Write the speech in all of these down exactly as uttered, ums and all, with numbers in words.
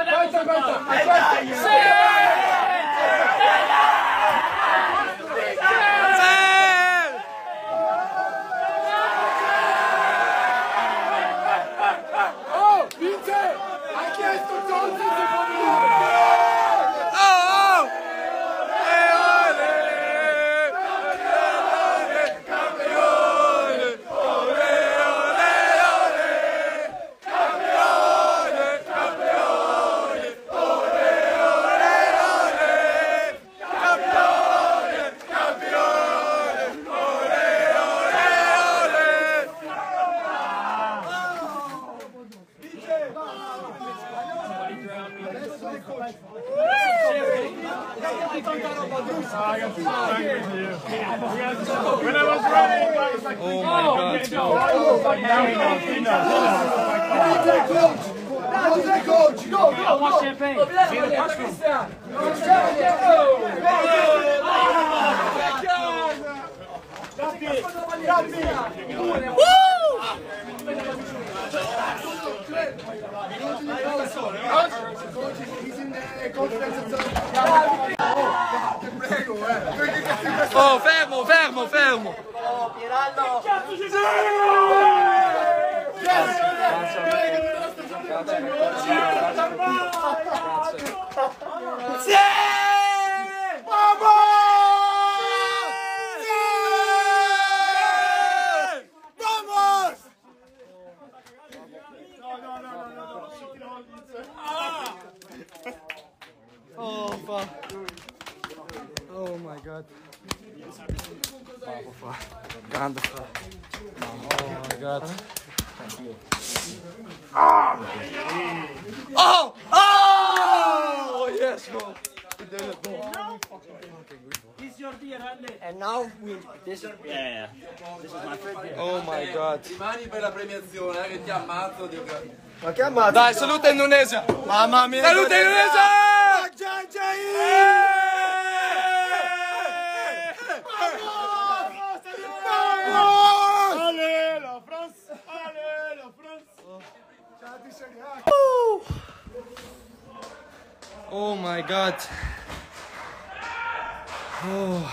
Aspetta, aspetta! Oh, vince! Ha chiesto Zonzi se può vincere! When I was running, I was like, oh my god. Coach, go, go, I want champagne. Oh, fermo, fermo, fermo! Oh, Pirallo! Sì! Vamos! Vamos! No, no, no, no, no, Oh, fuck. Oh my god. Bravo, fa. Grande fa. Oh my god. Oh! Oh! Oh! Yes, go. We did it, go. This is your beer, Andy. And now we this is yeah, yeah. This is my favorite beer. Oh my god. Rimani per la premiazione, eh, che ti ammazzo, Dio. Ma che ammazzo? Dai, saluta Indonesia. Mamma mia. Saluta Indonesia! Allez, la France! Allez, la France! Oh my god. Oh.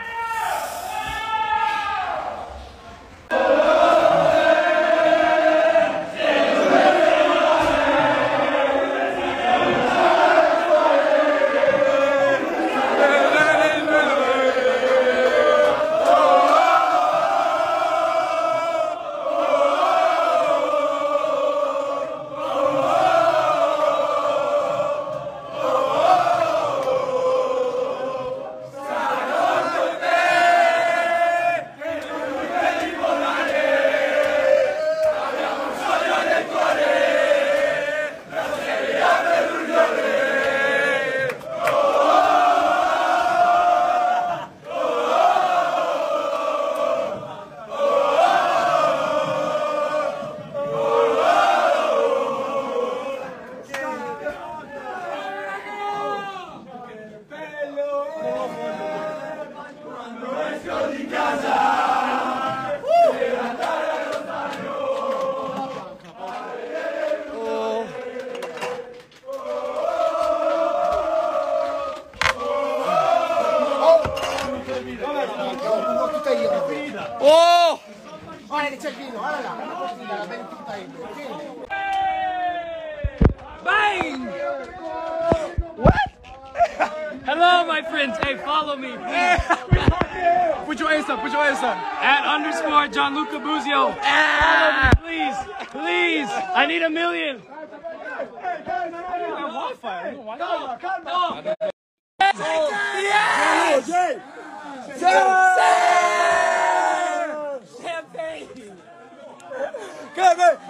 Oh! Guarda che c'è il vino, guarda là, la bottiglia, la ventuta in Bang! What? Hello, my friends. Hey, follow me. Put your hands up, put your hands up. At underscore Gianluca Buzio. Ah! Please, please. I need a million. Yes! Champagne. Come?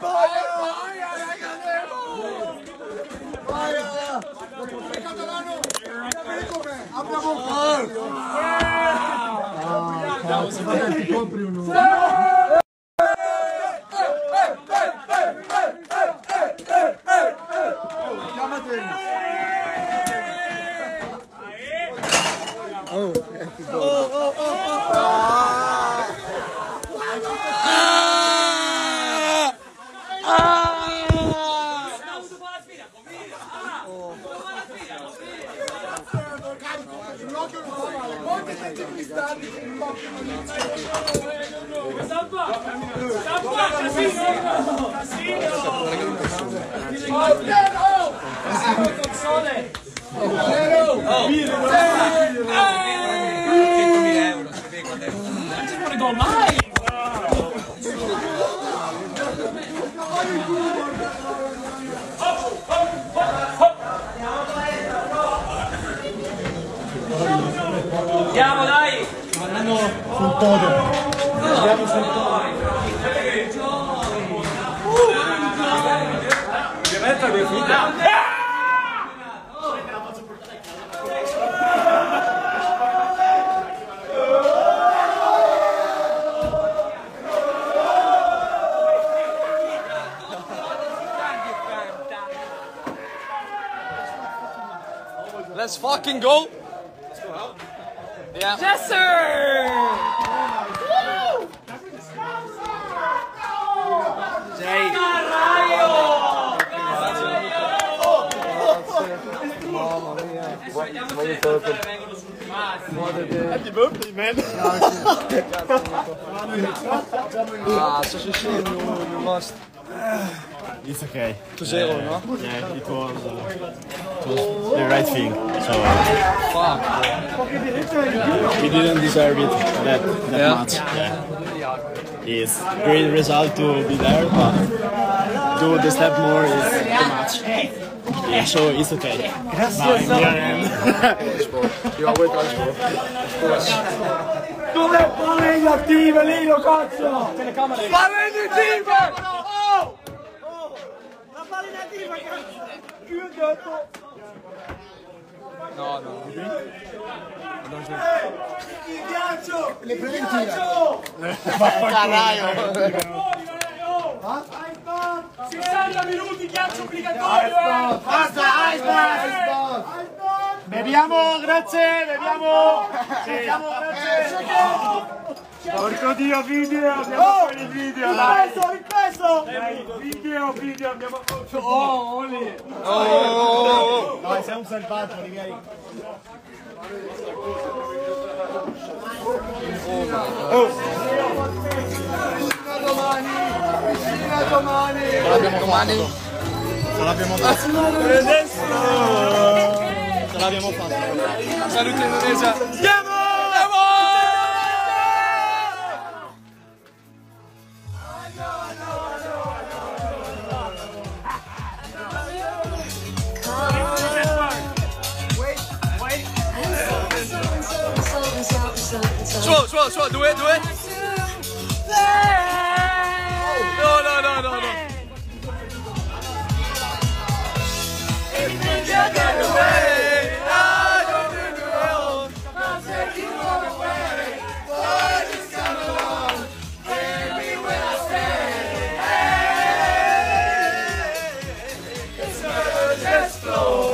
That was a compri uno. Oh, oh, oh, oh, oh. Ah! Ah! Andiamo, dai! Andiamo sul podio. Andiamo sul podio. Let's fucking go! Yeah. Yes, sir! Sei. Ah, so shame you, you lost. It's okay. two zero, no? Yeah, it was, uh, it was the right thing. So Fuck. we didn't deserve it that that Yeah. much. Yeah. It's great result to be there, but do the step more is too much. Yeah, so it's okay. Now in the end. You are with us, Dove pare inattive, Lino, cazzo! Telecamere! Oh! La palla inattiva, cazzo! Chiudo! No, no. Il ghiaccio! Le preventive! sessanta minuti, ghiaccio obbligatorio! Basta, Iceman! Beviamo, grazie, beviamo! Beviamo, grazie! Porco Dio, video, abbiamo oh, il video! Ripreso, ripreso! Video, video, abbiamo... Oh, Oli! Oh! Dai, sei un salvato, ragazzi! Domani! Vicina domani! Abbiamo domani? Ce l'abbiamo fatto. E adesso! Ce l'abbiamo fatto. Salute Indonesia! Andiamo! Suo, suo, suo, due, due! No, no, no, no, no! Let's go!